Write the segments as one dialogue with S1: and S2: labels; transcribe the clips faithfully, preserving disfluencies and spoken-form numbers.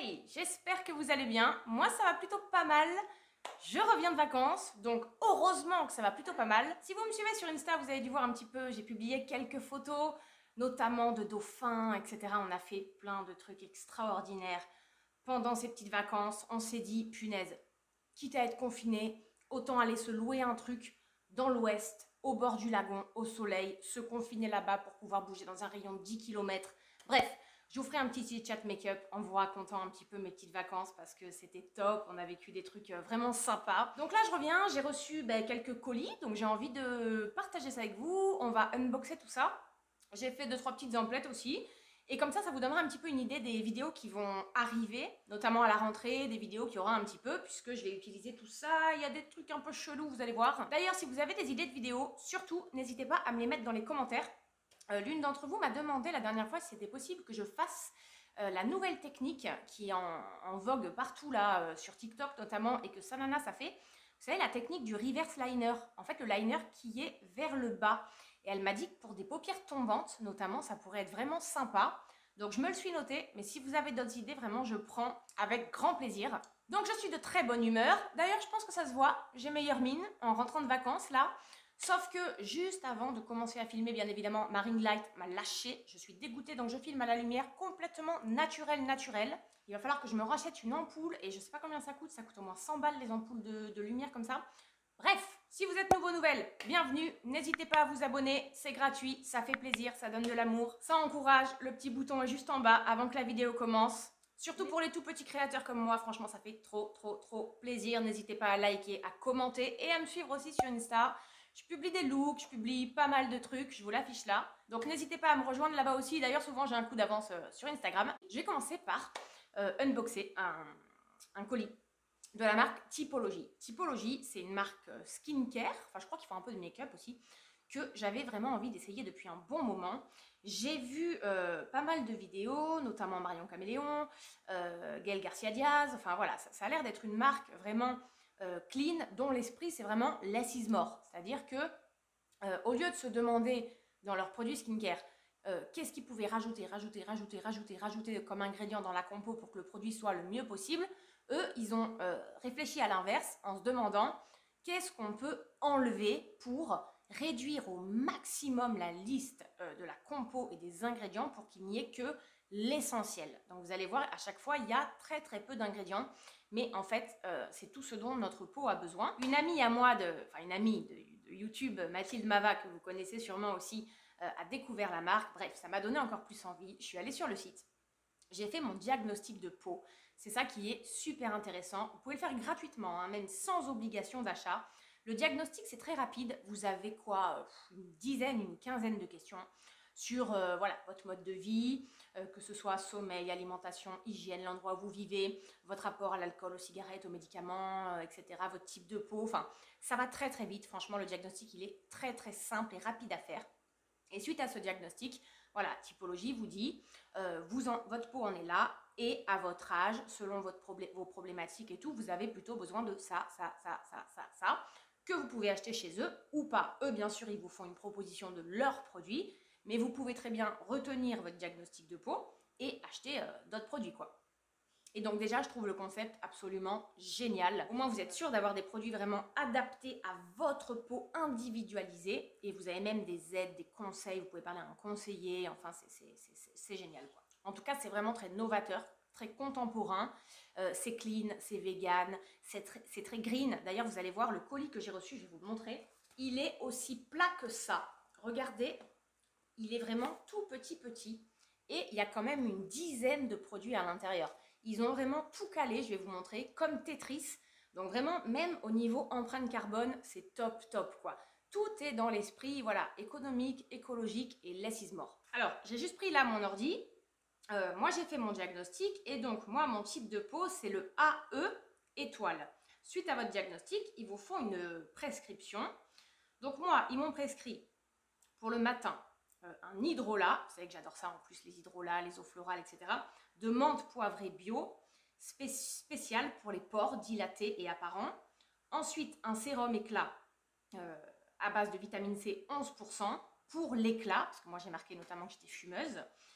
S1: Hey, j'espère que vous allez bien. Moi, ça va plutôt pas mal. Je reviens de vacances, donc heureusement que ça va plutôt pas mal. Si vous me suivez sur Insta, vous avez dû voir un petit peu, j'ai publié quelques photos, notamment de dauphins, et cetera. On a fait plein de trucs extraordinaires pendant ces petites vacances. On s'est dit, punaise, quitte à être confiné, autant aller se louer un truc dans l'ouest, au bord du lagon, au soleil, se confiner là-bas pour pouvoir bouger dans un rayon de dix kilomètres. Bref, je vous ferai un petit chat make-up en vous racontant un petit peu mes petites vacances parce que c'était top, on a vécu des trucs vraiment sympas. Donc là je reviens, j'ai reçu ben, quelques colis, donc j'ai envie de partager ça avec vous. On va unboxer tout ça. J'ai fait deux trois petites emplettes aussi. Et comme ça, ça vous donnera un petit peu une idée des vidéos qui vont arriver, notamment à la rentrée, des vidéos qu'il y aura un petit peu, puisque je vais utiliser tout ça. Il y a des trucs un peu chelous, vous allez voir. D'ailleurs, si vous avez des idées de vidéos, surtout, n'hésitez pas à me les mettre dans les commentaires. Euh, L'une d'entre vous m'a demandé la dernière fois si c'était possible que je fasse euh, la nouvelle technique qui est en, en vogue partout là, euh, sur TikTok notamment, et que Sananas a fait. Vous savez, la technique du reverse liner. En fait, le liner qui est vers le bas. Et elle m'a dit que pour des paupières tombantes, notamment, ça pourrait être vraiment sympa. Donc, je me le suis noté. Mais si vous avez d'autres idées, vraiment, je prends avec grand plaisir. Donc, je suis de très bonne humeur. D'ailleurs, je pense que ça se voit. J'ai meilleure mine en rentrant de vacances, là. Sauf que, juste avant de commencer à filmer, bien évidemment, ma ring light m'a lâché. Je suis dégoûtée, donc je filme à la lumière complètement naturelle, naturelle. Il va falloir que je me rachète une ampoule. Et je sais pas combien ça coûte. Ça coûte au moins cent balles, les ampoules de, de lumière comme ça. Bref, si vous êtes nouveau nouvelle, bienvenue, n'hésitez pas à vous abonner, c'est gratuit, ça fait plaisir, ça donne de l'amour, ça encourage, le petit bouton est juste en bas avant que la vidéo commence. Surtout pour les tout petits créateurs comme moi, franchement ça fait trop trop trop plaisir, n'hésitez pas à liker, à commenter et à me suivre aussi sur Insta. Je publie des looks, je publie pas mal de trucs, je vous l'affiche là. Donc n'hésitez pas à me rejoindre là-bas aussi, d'ailleurs souvent j'ai un coup d'avance euh, sur Instagram. Je vais commencer par euh, unboxer un, un colis de la marque Typologie. Typologie, c'est une marque skincare, enfin je crois qu'ils font un peu de make-up aussi, que j'avais vraiment envie d'essayer depuis un bon moment. J'ai vu euh, pas mal de vidéos, notamment Marion Caméléon, euh, Gaël Garcia Diaz, enfin voilà, ça, ça a l'air d'être une marque vraiment euh, clean, dont l'esprit c'est vraiment less is more. C'est-à-dire que euh, au lieu de se demander dans leurs produits skincare euh, qu'est-ce qu'ils pouvaient rajouter, rajouter, rajouter, rajouter, rajouter comme ingrédient dans la compo pour que le produit soit le mieux possible, eux, ils ont euh, réfléchi à l'inverse en se demandant qu'est-ce qu'on peut enlever pour réduire au maximum la liste euh, de la compo et des ingrédients pour qu'il n'y ait que l'essentiel. Donc vous allez voir, à chaque fois, il y a très très peu d'ingrédients, mais en fait, euh, c'est tout ce dont notre peau a besoin. Une amie à moi, de, enfin une amie de, de YouTube, Mathilde Mava, que vous connaissez sûrement aussi, euh, a découvert la marque. Bref, ça m'a donné encore plus envie. Je suis allée sur le site. J'ai fait mon diagnostic de peau. C'est ça qui est super intéressant. Vous pouvez le faire gratuitement, hein, même sans obligation d'achat. Le diagnostic, c'est très rapide. Vous avez quoi, une dizaine, une quinzaine de questions sur euh, voilà, votre mode de vie, euh, que ce soit sommeil, alimentation, hygiène, l'endroit où vous vivez, votre rapport à l'alcool, aux cigarettes, aux médicaments, euh, et cetera, votre type de peau. Enfin, ça va très très vite. Franchement, le diagnostic, il est très très simple et rapide à faire. Et suite à ce diagnostic, voilà, Typologie vous dit, euh, vous en, votre peau en est là, et à votre âge, selon votre problé vos problématiques et tout, vous avez plutôt besoin de ça, ça, ça, ça, ça, ça, que vous pouvez acheter chez eux ou pas. Eux, bien sûr, ils vous font une proposition de leurs produits, mais vous pouvez très bien retenir votre diagnostic de peau et acheter euh, d'autres produits, quoi. Et donc déjà, je trouve le concept absolument génial. Au moins, vous êtes sûr d'avoir des produits vraiment adaptés à votre peau, individualisée. Et vous avez même des aides, des conseils. Vous pouvez parler à un conseiller. Enfin, c'est génial, quoi. En tout cas, c'est vraiment très novateur, très contemporain. Euh, c'est clean, c'est vegan, c'est très, très green. D'ailleurs, vous allez voir le colis que j'ai reçu, je vais vous le montrer. Il est aussi plat que ça. Regardez, il est vraiment tout petit, petit. Et il y a quand même une dizaine de produits à l'intérieur. Ils ont vraiment tout calé, je vais vous montrer, comme Tetris. Donc vraiment, même au niveau empreinte carbone, c'est top, top, quoi. Tout est dans l'esprit, voilà, économique, écologique et less is more. Alors, j'ai juste pris là mon ordi. Euh, moi, j'ai fait mon diagnostic. Et donc, moi, mon type de peau, c'est le A E étoile. Suite à votre diagnostic, ils vous font une prescription. Donc moi, ils m'ont prescrit pour le matin euh, un hydrolat, vous savez que j'adore ça en plus, les hydrolats, les eaux florales, et cetera, de menthe poivrée bio, spé spécial pour les pores dilatés et apparents. Ensuite, un sérum éclat euh, à base de vitamine C onze pour cent pour l'éclat, parce que moi j'ai marqué notamment que j'étais fumeuse.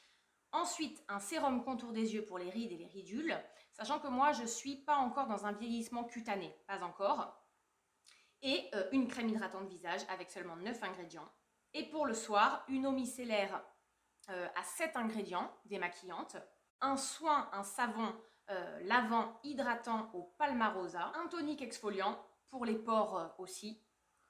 S1: Ensuite, un sérum contour des yeux pour les rides et les ridules, sachant que moi, je ne suis pas encore dans un vieillissement cutané, pas encore. Et euh, une crème hydratante visage avec seulement neuf ingrédients. Et pour le soir, une eau micellaire euh, à sept ingrédients, démaquillante, un soin, un savon euh, lavant hydratant au palmarosa, un tonique exfoliant pour les pores euh, aussi,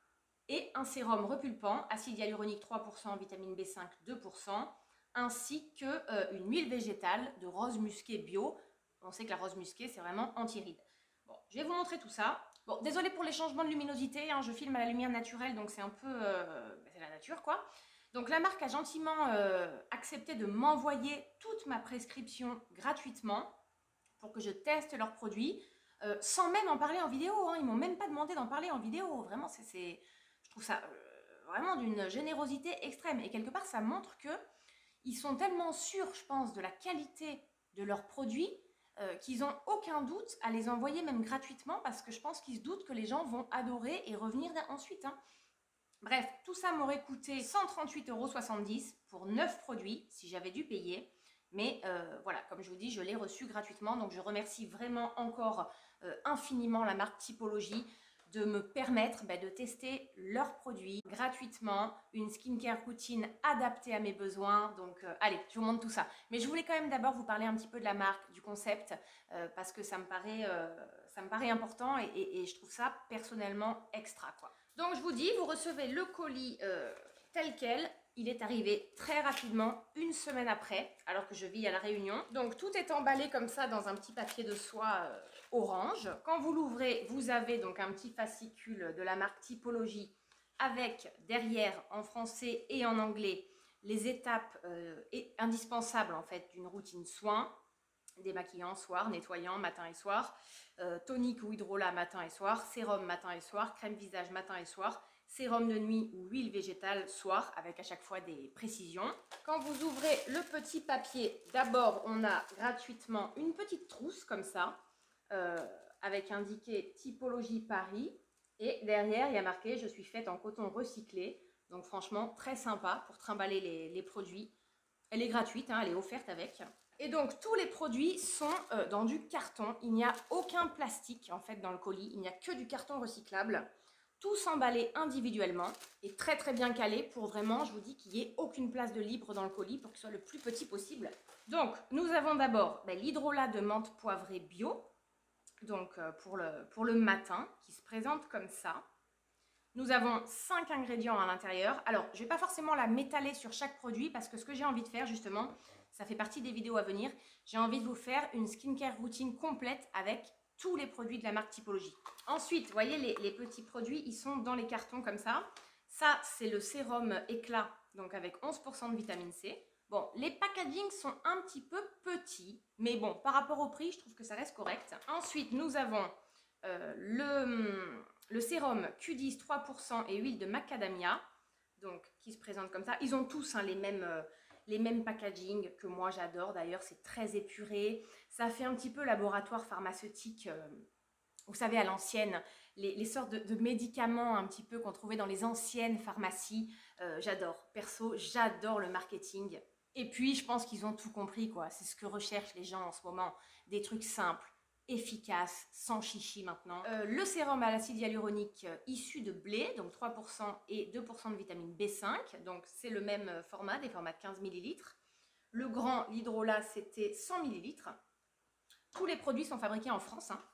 S1: et un sérum repulpant, acide hyaluronique trois pour cent, vitamine B cinq deux pour cent, ainsi qu'une euh, huile végétale de rose musquée bio. On sait que la rose musquée, c'est vraiment anti-rides. Bon, je vais vous montrer tout ça. Bon, désolé pour les changements de luminosité, hein, je filme à la lumière naturelle, donc c'est un peu... Euh, c'est la nature, quoi. Donc la marque a gentiment euh, accepté de m'envoyer toute ma prescription gratuitement pour que je teste leurs produits, euh, sans même en parler en vidéo. Hein. Ils m'ont même pas demandé d'en parler en vidéo. Vraiment, c'est... Je trouve ça euh, vraiment d'une générosité extrême. Et quelque part, ça montre que ils sont tellement sûrs, je pense, de la qualité de leurs produits euh, qu'ils n'ont aucun doute à les envoyer même gratuitement parce que je pense qu'ils se doutent que les gens vont adorer et revenir ensuite. Hein. Bref, tout ça m'aurait coûté cent trente-huit euros soixante-dix pour neuf produits si j'avais dû payer. Mais euh, voilà, comme je vous dis, je l'ai reçu gratuitement. Donc je remercie vraiment encore euh, infiniment la marque Typologie de me permettre bah, de tester leurs produits gratuitement, une skincare routine adaptée à mes besoins. Donc euh, allez, je vous montre tout ça. Mais je voulais quand même d'abord vous parler un petit peu de la marque, du concept, euh, parce que ça me paraît, euh, ça me paraît important et, et, et je trouve ça personnellement extra, quoi. Donc je vous dis, vous recevez le colis euh, tel quel. Il est arrivé très rapidement, une semaine après, alors que je vis à La Réunion. Donc tout est emballé comme ça dans un petit papier de soie euh, orange. Quand vous l'ouvrez, vous avez donc un petit fascicule de la marque Typologie avec derrière en français et en anglais les étapes euh, et indispensables en fait d'une routine soin. Démaquillant soir, nettoyant matin et soir, euh, tonique ou hydrolat matin et soir, sérum matin et soir, crème visage matin et soir, sérum de nuit ou huile végétale soir, avec à chaque fois des précisions. Quand vous ouvrez le petit papier, d'abord on a gratuitement une petite trousse comme ça, euh, avec indiqué Typologie Paris, et derrière il y a marqué « Je suis faite en coton recyclé ». Donc franchement très sympa pour trimballer les, les produits. Elle est gratuite, hein, elle est offerte avec. Et donc tous les produits sont euh, dans du carton. Il n'y a aucun plastique en fait dans le colis. Il n'y a que du carton recyclable. Tous emballés individuellement et très très bien calés pour vraiment, je vous dis, qu'il n'y ait aucune place de libre dans le colis pour qu'il soit le plus petit possible. Donc nous avons d'abord ben, l'hydrolat de menthe poivrée bio, donc euh, pour, le, pour le matin, qui se présente comme ça. Nous avons cinq ingrédients à l'intérieur. Alors, je ne vais pas forcément la m'étaler sur chaque produit parce que ce que j'ai envie de faire, justement, ça fait partie des vidéos à venir. J'ai envie de vous faire une skincare routine complète avec tous les produits de la marque Typologie. Ensuite, vous voyez, les, les petits produits, ils sont dans les cartons comme ça. Ça, c'est le sérum éclat, donc avec onze pour cent de vitamine C. Bon, les packagings sont un petit peu petits, mais bon, par rapport au prix, je trouve que ça reste correct. Ensuite, nous avons euh, le... Le sérum Q dix trois pour cent et huile de macadamia, donc qui se présente comme ça. Ils ont tous hein, les, mêmes, euh, les mêmes packaging que moi j'adore d'ailleurs, c'est très épuré. Ça fait un petit peu laboratoire pharmaceutique, euh, vous savez à l'ancienne, les, les sortes de, de médicaments un petit peu qu'on trouvait dans les anciennes pharmacies. Euh, j'adore, perso, j'adore le marketing. Et puis je pense qu'ils ont tout compris quoi, c'est ce que recherchent les gens en ce moment, des trucs simples, efficace, sans chichi maintenant. Euh, le sérum à l'acide hyaluronique euh, issu de blé, donc trois pour cent et deux pour cent de vitamine B cinq, donc c'est le même euh, format, des formats de quinze millilitres. Le grand, l'hydrolat, c'était cent millilitres. Tous les produits sont fabriqués en France, hein.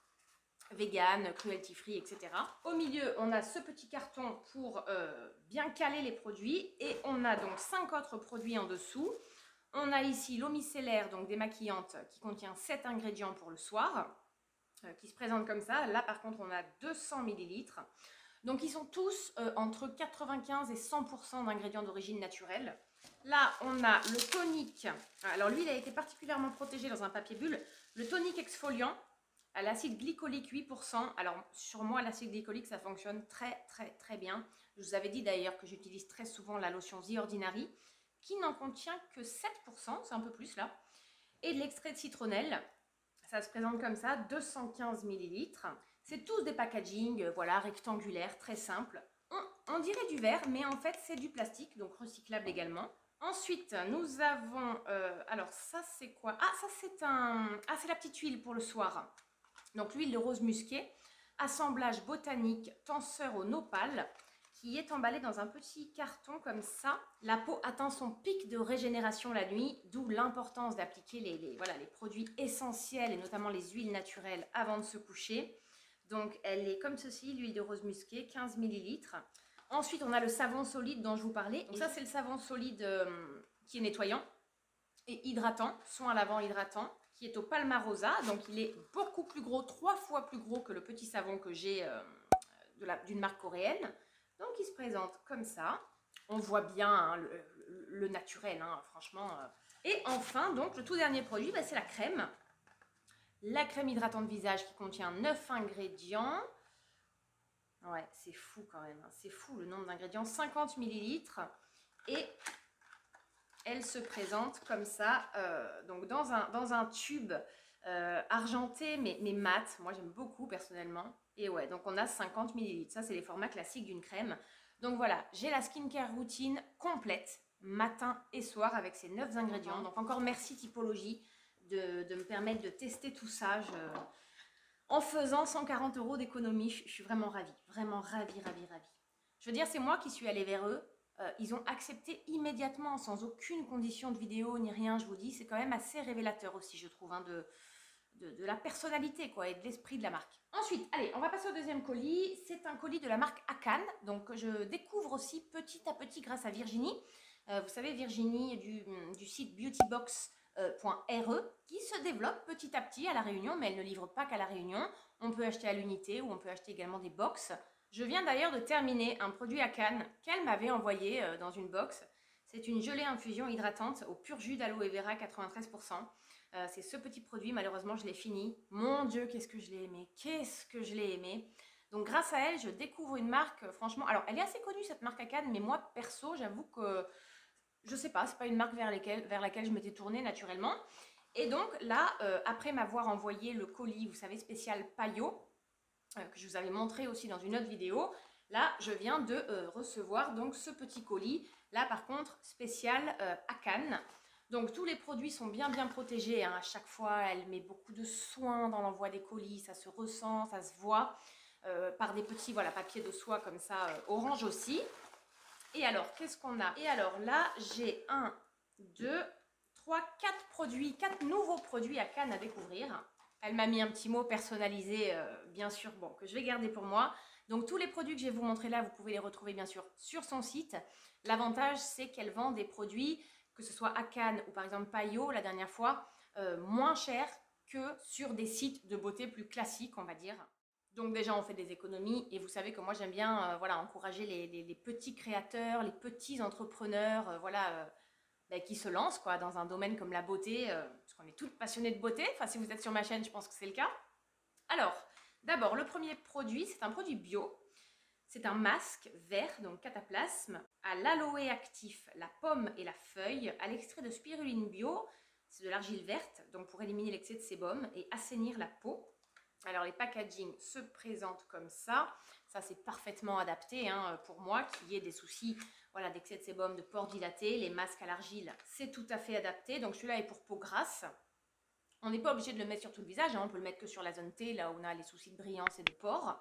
S1: Vegan, cruelty free, et cetera. Au milieu, on a ce petit carton pour euh, bien caler les produits et on a donc cinq autres produits en dessous. On a ici l'eau micellaire, donc démaquillante, qui contient sept ingrédients pour le soir, euh, qui se présente comme ça. Là, par contre, on a deux cents millilitres. Donc, ils sont tous euh, entre quatre-vingt-quinze et cent pour cent d'ingrédients d'origine naturelle. Là, on a le tonique. Alors, lui, il a été particulièrement protégé dans un papier bulle. Le tonique exfoliant à l'acide glycolique huit pour cent. Alors, sur moi, l'acide glycolique, ça fonctionne très, très, très bien. Je vous avais dit d'ailleurs que j'utilise très souvent la lotion The Ordinary, qui n'en contient que sept pour cent, c'est un peu plus là. Et de l'extrait de citronnelle, ça se présente comme ça, deux cent quinze millilitres. C'est tous des packaging, euh, voilà, rectangulaires, très simples. On, on dirait du verre, mais en fait c'est du plastique, donc recyclable également. Ensuite, nous avons, euh, alors ça c'est quoi? Ah, ça c'est un, ah c'est la petite huile pour le soir. Donc l'huile de rose musquée, assemblage botanique, tenseur au nopal, qui est emballée dans un petit carton comme ça. La peau atteint son pic de régénération la nuit, d'où l'importance d'appliquer les, les, voilà, les produits essentiels et notamment les huiles naturelles avant de se coucher. Donc elle est comme ceci, l'huile de rose musquée, quinze millilitres. Ensuite, on a le savon solide dont je vous parlais. Donc ça, c'est le savon solide euh, qui est nettoyant et hydratant, soin lavant hydratant, qui est au Palmarosa. Donc il est beaucoup plus gros, trois fois plus gros que le petit savon que j'ai euh, d'une marque coréenne. Donc il se présente comme ça. On voit bien hein, le, le, le naturel, hein, franchement. Euh. Et enfin, donc le tout dernier produit, bah, c'est la crème. La crème hydratante visage qui contient neuf ingrédients. Ouais, c'est fou quand même, hein. C'est fou le nombre d'ingrédients, cinquante millilitres. Et elle se présente comme ça, euh, donc dans un, dans un tube euh, argenté mais, mais mat. Moi j'aime beaucoup personnellement. Et ouais, donc on a cinquante millilitres. Ça, c'est les formats classiques d'une crème. Donc voilà, j'ai la skincare routine complète, matin et soir, avec ces neuf ingrédients. Donc encore merci Typologie de, de me permettre de tester tout ça. Je... En faisant cent quarante euros d'économie, je suis vraiment ravie, vraiment ravie, ravie, ravie. Je veux dire, c'est moi qui suis allée vers eux. Euh, ils ont accepté immédiatement, sans aucune condition de vidéo ni rien, je vous dis. C'est quand même assez révélateur aussi, je trouve, hein, de, de, de la personnalité quoi, et de l'esprit de la marque. Ensuite, allez, on va passer au deuxième colis. C'est un colis de la marque Akan. Donc, je découvre aussi petit à petit grâce à Virginie. Euh, vous savez, Virginie du, du site beautybox point R E qui se développe petit à petit à La Réunion, mais elle ne livre pas qu'à La Réunion. On peut acheter à l'unité ou on peut acheter également des box. Je viens d'ailleurs de terminer un produit à Cannes qu'elle m'avait envoyé dans une box. C'est une gelée infusion hydratante au pur jus d'aloe vera quatre-vingt-treize pour cent. Euh, c'est ce petit produit, malheureusement je l'ai fini. Mon Dieu, qu'est-ce que je l'ai aimé, qu'est-ce que je l'ai aimé. Donc grâce à elle, je découvre une marque, franchement, alors elle est assez connue cette marque à Cannes, mais moi perso, j'avoue que je sais pas, c'est pas une marque vers, lesquelles, vers laquelle je m'étais tournée naturellement. Et donc là, euh, après m'avoir envoyé le colis, vous savez, spécial Payot, euh, que je vous avais montré aussi dans une autre vidéo, là, je viens de euh, recevoir donc ce petit colis. Là, par contre, spécial euh, à Cannes. Donc tous les produits sont bien bien protégés. Hein. À chaque fois, elle met beaucoup de soin dans l'envoi des colis. Ça se ressent, ça se voit. Euh, par des petits voilà, papiers de soie comme ça, euh, orange aussi. Et alors, qu'est-ce qu'on a? Et alors là, j'ai un, deux, trois, quatre produits, quatre nouveaux produits à Cannes à découvrir. Elle m'a mis un petit mot personnalisé, euh, bien sûr, bon, que je vais garder pour moi. Donc tous les produits que je vais vous montrer là, vous pouvez les retrouver bien sûr sur son site. L'avantage, c'est qu'elle vend des produits, que ce soit à Cannes ou par exemple Payot, la dernière fois, euh, moins cher que sur des sites de beauté plus classiques, on va dire. Donc déjà, on fait des économies et vous savez que moi, j'aime bien euh, voilà, encourager les, les, les petits créateurs, les petits entrepreneurs euh, voilà, euh, bah, qui se lancent quoi, dans un domaine comme la beauté, euh, parce qu'on est toutes passionnées de beauté. Enfin, si vous êtes sur ma chaîne, je pense que c'est le cas. Alors, d'abord, le premier produit, c'est un produit bio. C'est un masque vert, donc cataplasme, à l'aloe actif, la pomme et la feuille, à l'extrait de spiruline bio. C'est de l'argile verte, donc pour éliminer l'excès de sébum et assainir la peau. Alors les packaging se présentent comme ça. Ça c'est parfaitement adapté hein, pour moi qui ai des soucis voilà, d'excès de sébum, de pores dilatés. Les masques à l'argile, c'est tout à fait adapté. Donc celui-là est pour peau grasse. On n'est pas obligé de le mettre sur tout le visage. Hein, on peut le mettre que sur la zone T, là où on a les soucis de brillance et de pores.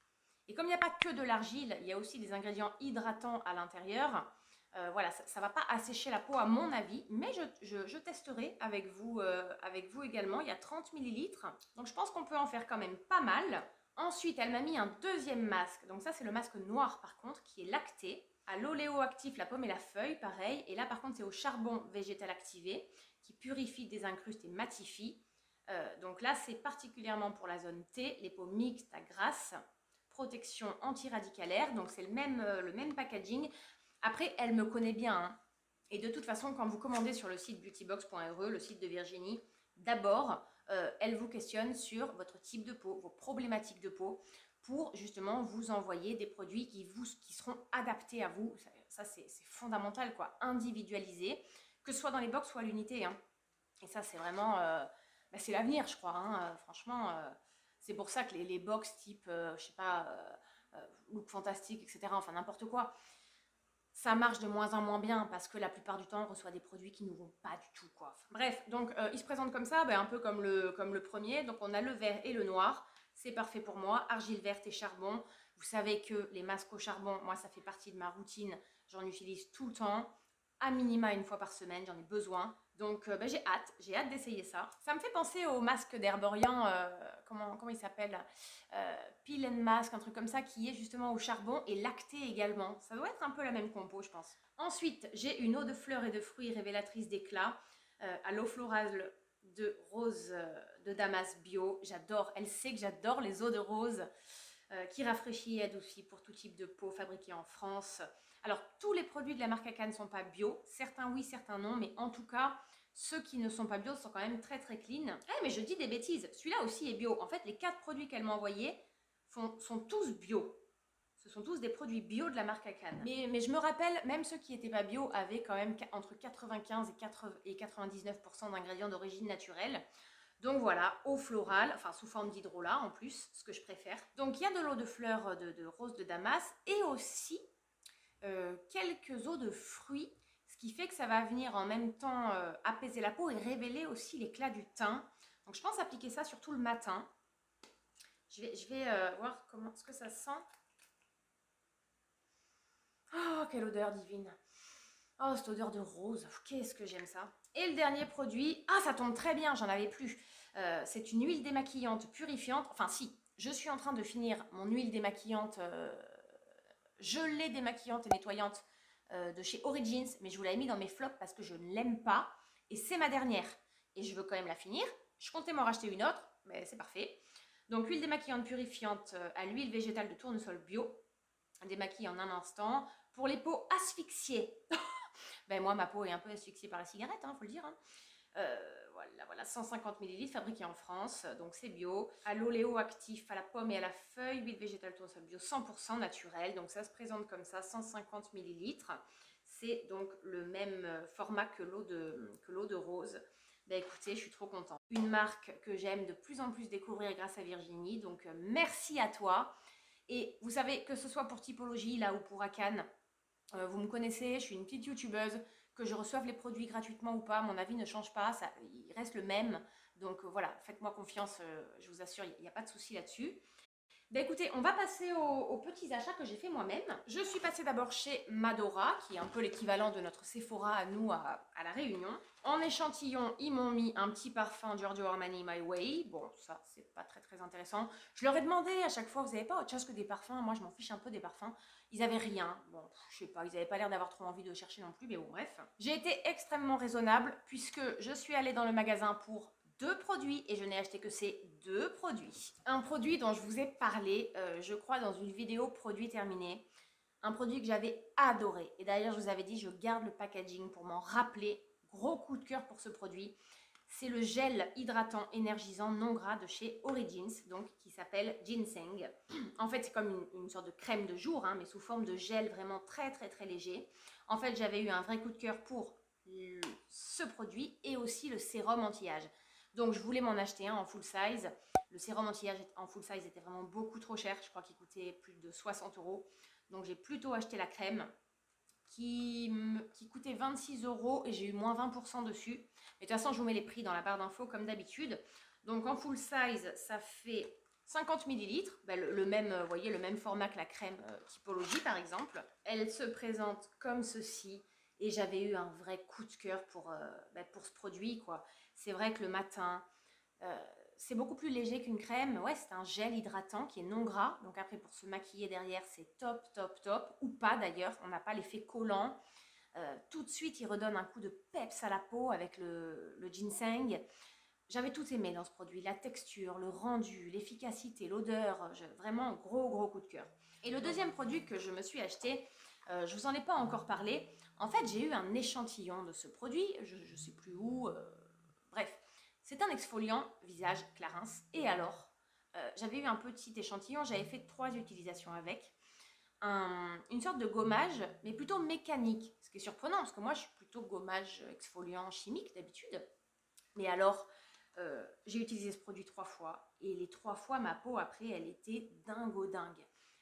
S1: Et comme il n'y a pas que de l'argile, il y a aussi des ingrédients hydratants à l'intérieur. Euh, voilà, ça ne va pas assécher la peau à mon avis, mais je, je, je testerai avec vous, euh, avec vous également. Il y a trente millilitres, donc je pense qu'on peut en faire quand même pas mal. Ensuite, elle m'a mis un deuxième masque, donc ça c'est le masque noir par contre, qui est lacté. À l'oléo-actif, la pomme et la feuille, pareil. Et là par contre c'est au charbon végétal activé, qui purifie, désincruste et matifie. Euh, donc là c'est particulièrement pour la zone T, les peaux mixtes à grasses. Protection anti-radicalaire, donc c'est le même, euh, le même packaging. Après, elle me connaît bien. Hein. Et de toute façon, quand vous commandez sur le site beautybox point R E, le site de Virginie, d'abord, euh, elle vous questionne sur votre type de peau, vos problématiques de peau, pour justement vous envoyer des produits qui, vous, qui seront adaptés à vous. Ça, ça c'est fondamental, quoi. Individualisé, que ce soit dans les box ou à l'unité. Hein. Et ça, c'est vraiment... Euh, bah, c'est l'avenir, je crois. Hein. Franchement, euh, c'est pour ça que les, les box type, euh, je sais pas, euh, euh, Look Fantastique, et cetera, enfin n'importe quoi, ça marche de moins en moins bien parce que la plupart du temps, on reçoit des produits qui ne nous vont pas du tout, quoi. Bref, donc euh, il se présente comme ça, ben, un peu comme le, comme le premier. Donc on a le vert et le noir. C'est parfait pour moi. Argile verte et charbon. Vous savez que les masques au charbon, moi, ça fait partie de ma routine. J'en utilise tout le temps. À minima une fois par semaine, j'en ai besoin. Donc euh, ben, j'ai hâte, j'ai hâte d'essayer ça. Ça me fait penser au masque d'Herborian, euh, comment, comment il s'appelle euh, Peel and Mask, un truc comme ça, qui est justement au charbon et lacté également. Ça doit être un peu la même compo, je pense. Ensuite, j'ai une eau de fleurs et de fruits révélatrice d'éclat euh, à l'eau florale de rose euh, de Damas bio. J'adore, elle sait que j'adore les eaux de rose. Euh, qui rafraîchit et adoucit pour tout type de peau fabriquée en France. Alors, tous les produits de la marque Akan ne sont pas bio. Certains oui, certains non. Mais en tout cas, ceux qui ne sont pas bio sont quand même très très clean. Eh, mais je dis des bêtises. Celui-là aussi est bio. En fait, les quatre produits qu'elle m'a envoyés font, sont tous bio. Ce sont tous des produits bio de la marque Akan. Mais, mais je me rappelle, même ceux qui n'étaient pas bio avaient quand même entre quatre-vingt-quinze et quatre-vingt-dix-neuf pour cent d'ingrédients d'origine naturelle. Donc voilà, eau florale, enfin sous forme d'hydrolat en plus, ce que je préfère. Donc il y a de l'eau de fleurs de, de rose de Damas et aussi euh, quelques eaux de fruits, ce qui fait que ça va venir en même temps euh, apaiser la peau et révéler aussi l'éclat du teint. Donc je pense appliquer ça surtout le matin. Je vais, je vais euh, voir comment est-ce que ça sent. Oh, quelle odeur divine! Oh, cette odeur de rose, qu'est-ce que j'aime ça. Et le dernier produit, ah ça tombe très bien, j'en avais plus. Euh, c'est une huile démaquillante purifiante. Enfin si, je suis en train de finir mon huile démaquillante, euh, gelée démaquillante et nettoyante euh, de chez Origins, mais je vous l'avais mis dans mes flops parce que je ne l'aime pas. Et c'est ma dernière. Et je veux quand même la finir. Je comptais m'en racheter une autre, mais c'est parfait. Donc huile démaquillante purifiante à l'huile végétale de tournesol bio. Démaquille en un instant. Pour les peaux asphyxiées. Ben moi, ma peau est un peu asphyxiée par la cigarette, hein, faut le dire. Hein. Euh, voilà, voilà, cent cinquante millilitres, fabriqué en France, donc c'est bio. À l'oléo actif, à la pomme et à la feuille, huile végétale tournesol bio, cent pour cent naturel. Donc ça se présente comme ça, cent cinquante millilitres. C'est donc le même format que l'eau de, que l'eau de rose. Ben écoutez, je suis trop contente. Une marque que j'aime de plus en plus découvrir grâce à Virginie, donc euh, merci à toi. Et vous savez, que ce soit pour Typologie, là, ou pour Akan, Euh, vous me connaissez, je suis une petite youtubeuse, que je reçoive les produits gratuitement ou pas, mon avis ne change pas, ça, il reste le même. Donc euh, voilà, faites-moi confiance, euh, je vous assure, il n'y a pas de souci là-dessus. Ben écoutez, on va passer aux, aux petits achats que j'ai fait moi-même. Je suis passée d'abord chez Madora, qui est un peu l'équivalent de notre Sephora à nous à, à La Réunion. En échantillon, ils m'ont mis un petit parfum Giorgio Armani My Way. Bon, ça, c'est pas très très intéressant. Je leur ai demandé à chaque fois, vous n'avez pas autre chose que des parfums? Moi, je m'en fiche un peu des parfums. Ils avaient rien. Bon, je sais pas, ils n'avaient pas l'air d'avoir trop envie de chercher non plus, mais bon, bref. J'ai été extrêmement raisonnable, puisque je suis allée dans le magasin pour deux produits et je n'ai acheté que ces deux produits. Un produit dont je vous ai parlé, euh, je crois, dans une vidéo produit terminé. Un produit que j'avais adoré. Et d'ailleurs, je vous avais dit, je garde le packaging pour m'en rappeler. Gros coup de cœur pour ce produit. C'est le gel hydratant énergisant non gras de chez Origins, donc qui s'appelle Ginseng. En fait, c'est comme une, une sorte de crème de jour, hein, mais sous forme de gel vraiment très très très léger. En fait, j'avais eu un vrai coup de cœur pour le, ce produit et aussi le sérum anti-âge. Donc je voulais m'en acheter un en full size. Le sérum anti-âge en full size était vraiment beaucoup trop cher. Je crois qu'il coûtait plus de soixante euros. Donc j'ai plutôt acheté la crème qui, qui coûtait vingt-six euros et j'ai eu moins vingt pour cent dessus. Mais de toute façon, je vous mets les prix dans la barre d'infos comme d'habitude. Donc en full size, ça fait cinquante millilitres. Ben, le, le même, vous voyez, le même format que la crème euh, Typologie par exemple. Elle se présente comme ceci. Et j'avais eu un vrai coup de cœur pour, euh, ben, pour ce produit, quoi. C'est vrai que le matin, euh, c'est beaucoup plus léger qu'une crème. Ouais, c'est un gel hydratant qui est non gras. Donc après, pour se maquiller derrière, c'est top, top, top. Ou pas d'ailleurs, on n'a pas l'effet collant. Euh, tout de suite, il redonne un coup de peps à la peau avec le, le ginseng. J'avais tout aimé dans ce produit. La texture, le rendu, l'efficacité, l'odeur. Vraiment, gros, gros coup de cœur. Et le deuxième produit que je me suis acheté, euh, je ne vous en ai pas encore parlé. En fait, j'ai eu un échantillon de ce produit. Je ne sais plus où. Euh, bref. C'est un exfoliant visage Clarins. Et alors, euh, j'avais eu un petit échantillon, j'avais fait trois utilisations avec. Un, une sorte de gommage, mais plutôt mécanique. Ce qui est surprenant, parce que moi, je suis plutôt gommage exfoliant chimique d'habitude. Mais alors, euh, j'ai utilisé ce produit trois fois. Et les trois fois, ma peau, après, elle était dingo dingue.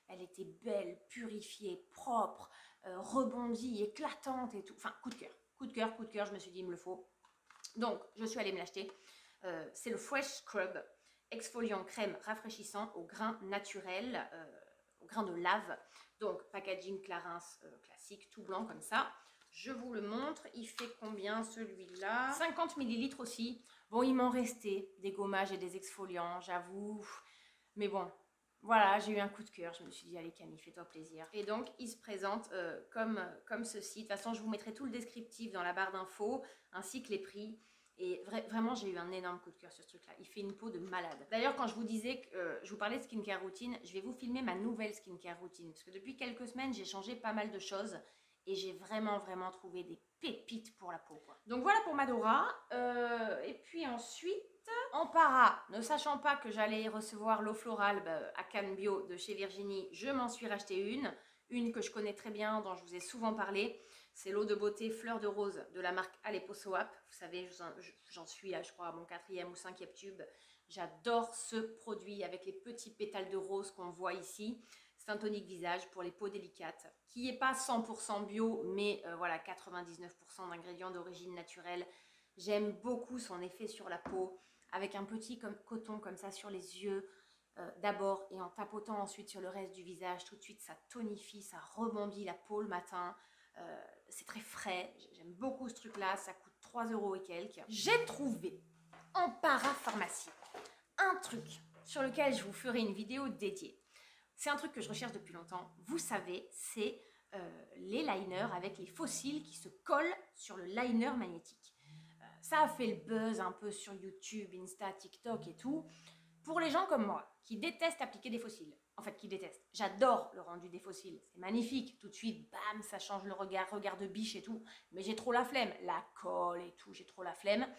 S1: Elle était belle, purifiée, propre, euh, rebondie, éclatante et tout. Enfin, coup de cœur, coup de cœur, coup de cœur, je me suis dit, il me le faut. Donc, je suis allée me l'acheter. Euh, c'est le Fresh Scrub, exfoliant crème rafraîchissant au grain naturel, euh, au grain de lave. Donc, packaging Clarins euh, classique, tout blanc comme ça. Je vous le montre. Il fait combien celui-là? cinquante millilitres aussi. Bon, il m'en restait des gommages et des exfoliants, j'avoue. Mais bon, voilà, j'ai eu un coup de cœur. Je me suis dit, allez Camille, fais-toi plaisir. Et donc, il se présente euh, comme, comme ceci. De toute façon, je vous mettrai tout le descriptif dans la barre d'infos, ainsi que les prix. Et vra vraiment, j'ai eu un énorme coup de cœur sur ce truc-là. Il fait une peau de malade. D'ailleurs, quand je vous disais que euh, je vous parlais de skincare routine, je vais vous filmer ma nouvelle skincare routine. Parce que depuis quelques semaines, j'ai changé pas mal de choses. Et j'ai vraiment, vraiment trouvé des pépites pour la peau, quoi. Donc voilà pour Madora. Euh, et puis ensuite, en para, ne sachant pas que j'allais recevoir l'eau florale bah, à Cannes Bio de chez Virginie, je m'en suis racheté une. Une que je connais très bien, dont je vous ai souvent parlé. C'est l'eau de beauté Fleur de Rose de la marque Alepo Soap. Vous savez, j'en suis à, je crois, à mon quatrième ou cinquième tube. J'adore ce produit avec les petits pétales de rose qu'on voit ici. C'est un tonique visage pour les peaux délicates, qui n'est pas cent pour cent bio, mais euh, voilà, quatre-vingt-dix-neuf pour cent d'ingrédients d'origine naturelle. J'aime beaucoup son effet sur la peau, avec un petit comme, coton comme ça sur les yeux, euh, d'abord, et en tapotant ensuite sur le reste du visage. Tout de suite, ça tonifie, ça rebondit la peau le matin. Euh, c'est très frais, j'aime beaucoup ce truc-là, ça coûte trois euros et quelques. J'ai trouvé en parapharmacie un truc sur lequel je vous ferai une vidéo dédiée. C'est un truc que je recherche depuis longtemps. Vous savez, c'est euh, les liners avec les fossiles qui se collent sur le liner magnétique. Euh, ça a fait le buzz un peu sur YouTube, Insta, TikTok et tout. Pour les gens comme moi, qui détestent appliquer des fossiles, en fait qui détestent, j'adore le rendu des fossiles, c'est magnifique, tout de suite, bam, ça change le regard, regard de biche et tout, mais j'ai trop la flemme, la colle et tout, j'ai trop la flemme.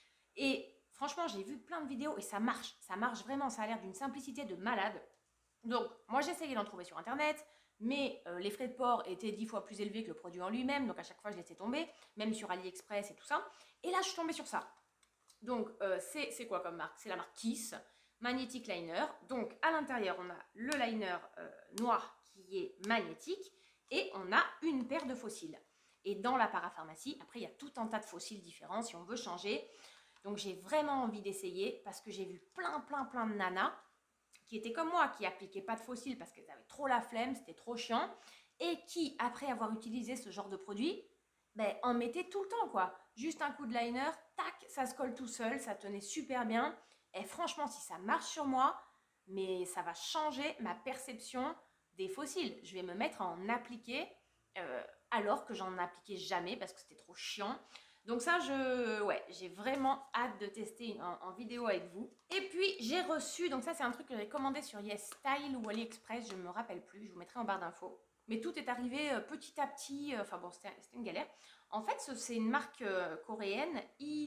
S1: Et franchement, j'ai vu plein de vidéos et ça marche, ça marche vraiment, ça a l'air d'une simplicité de malade. Donc, moi j'ai essayé d'en trouver sur internet, mais euh, les frais de port étaient dix fois plus élevés que le produit en lui-même, donc à chaque fois je laissais tomber, même sur AliExpress et tout ça. Et là, je suis tombée sur ça. Donc, euh, c'est quoi comme marque? C'est la marque Kiss. Magnetic Liner. Donc, à l'intérieur, on a le liner euh, noir qui est magnétique et on a une paire de fossiles. Et dans la parapharmacie, après, il y a tout un tas de fossiles différents si on veut changer. Donc, j'ai vraiment envie d'essayer parce que j'ai vu plein, plein, plein de nanas qui étaient comme moi, qui appliquaient pas de fossiles parce qu'elles avaient trop la flemme, c'était trop chiant, et qui, après avoir utilisé ce genre de produit, ben, en mettaient tout le temps, quoi. Juste un coup de liner, tac, ça se colle tout seul, ça tenait super bien. Et franchement, si ça marche sur moi, mais ça va changer ma perception des fossiles. Je vais me mettre à en appliquer euh, alors que j'en appliquais jamais parce que c'était trop chiant. Donc ça, je, ouais, j'ai vraiment hâte de tester en, en vidéo avec vous. Et puis, j'ai reçu, donc ça, c'est un truc que j'ai commandé sur YesStyle ou AliExpress, je ne me rappelle plus, je vous mettrai en barre d'infos. Mais tout est arrivé euh, petit à petit, euh, enfin bon, c'était une galère. En fait, c'est une marque euh, coréenne,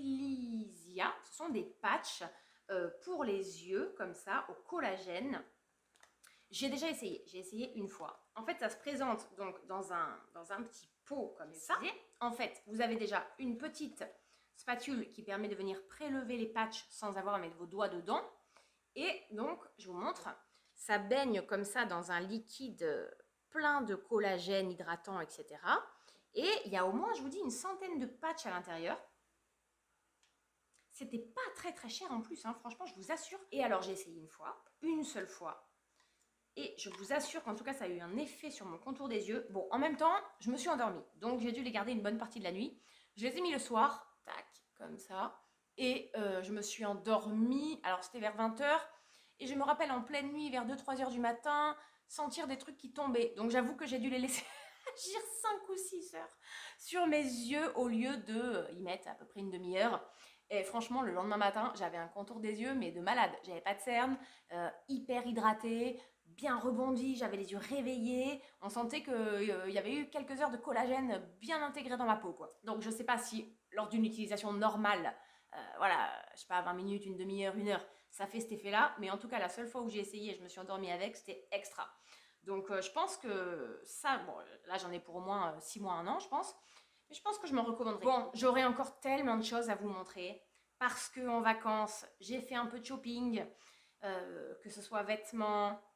S1: Elysia. Ce sont des patchs euh, pour les yeux, comme ça, au collagène. J'ai déjà essayé, j'ai essayé une fois. En fait, ça se présente donc dans un, dans un petit pot comme ça. En fait, vous avez déjà une petite spatule qui permet de venir prélever les patchs sans avoir à mettre vos doigts dedans. Et donc, je vous montre, ça baigne comme ça dans un liquide plein de collagène hydratant, et cetera. Et il y a au moins, je vous dis, une centaine de patchs à l'intérieur. C'était pas très très cher en plus, hein, franchement, je vous assure. Et alors, j'ai essayé une fois, une seule fois. Et je vous assure qu'en tout cas, ça a eu un effet sur mon contour des yeux. Bon, en même temps, je me suis endormie. Donc, j'ai dû les garder une bonne partie de la nuit. Je les ai mis le soir, tac, comme ça. Et euh, je me suis endormie. Alors, c'était vers vingt heures. Et je me rappelle en pleine nuit, vers deux trois heures du matin, sentir des trucs qui tombaient. Donc, j'avoue que j'ai dû les laisser agir cinq ou six heures sur mes yeux au lieu de y mettre à peu près une demi-heure. Et franchement, le lendemain matin, j'avais un contour des yeux, mais de malade. J'avais pas de cernes, euh, hyper hydratée, bien rebondi, j'avais les yeux réveillés. On sentait qu'il euh, y avait eu quelques heures de collagène bien intégré dans ma peau, quoi. Donc, je sais pas si, lors d'une utilisation normale, euh, voilà, je sais pas, vingt minutes, une demi-heure, une heure, ça fait cet effet-là. Mais en tout cas, la seule fois où j'ai essayé et je me suis endormie avec, c'était extra. Donc, euh, je pense que ça, bon, là, j'en ai pour au moins six mois, un an, je pense. Mais je pense que je me recommanderais. Bon, j'aurai encore tellement de choses à vous montrer parce qu'en vacances, j'ai fait un peu de shopping, euh, que ce soit vêtements,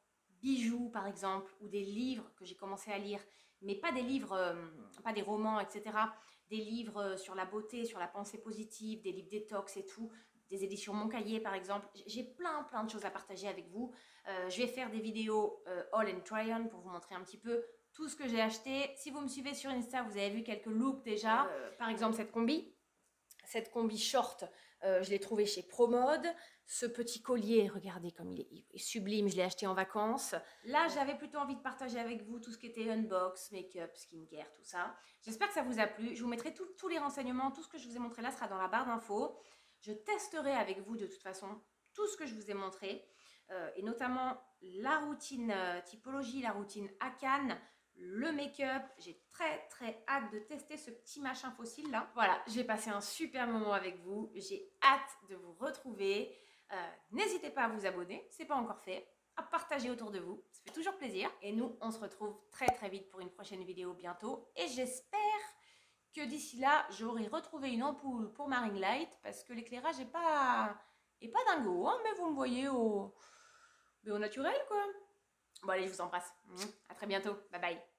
S1: bijoux par exemple, ou des livres que j'ai commencé à lire, mais pas des livres, euh, pas des romans, et cetera. Des livres sur la beauté, sur la pensée positive, des livres détox et tout, des éditions Mon Cahier par exemple. J'ai plein plein de choses à partager avec vous. Euh, je vais faire des vidéos euh, haul and try on pour vous montrer un petit peu tout ce que j'ai acheté. Si vous me suivez sur Insta, vous avez vu quelques looks déjà. Euh, par exemple cette combi. Cette combi short, euh, je l'ai trouvée chez Promode. Ce petit collier, regardez comme il est, il est sublime, je l'ai acheté en vacances. Là, j'avais plutôt envie de partager avec vous tout ce qui était unbox, make-up, skincare, tout ça. J'espère que ça vous a plu. Je vous mettrai tout, tous les renseignements, tout ce que je vous ai montré là sera dans la barre d'infos. Je testerai avec vous de toute façon tout ce que je vous ai montré, euh, et notamment la routine euh, typologie, la routine Akan, le make-up. J'ai très très hâte de tester ce petit machin fossile là. Voilà, j'ai passé un super moment avec vous. J'ai hâte de vous retrouver. Euh, N'hésitez pas à vous abonner, c'est pas encore fait, à partager autour de vous, ça fait toujours plaisir. Et nous, on se retrouve très très vite pour une prochaine vidéo bientôt. Et j'espère que d'ici là, j'aurai retrouvé une ampoule pour ma ring light parce que l'éclairage est pas, est pas dingo, hein, mais vous me voyez au, mais au naturel quoi. Bon allez, je vous embrasse. À très bientôt. Bye bye.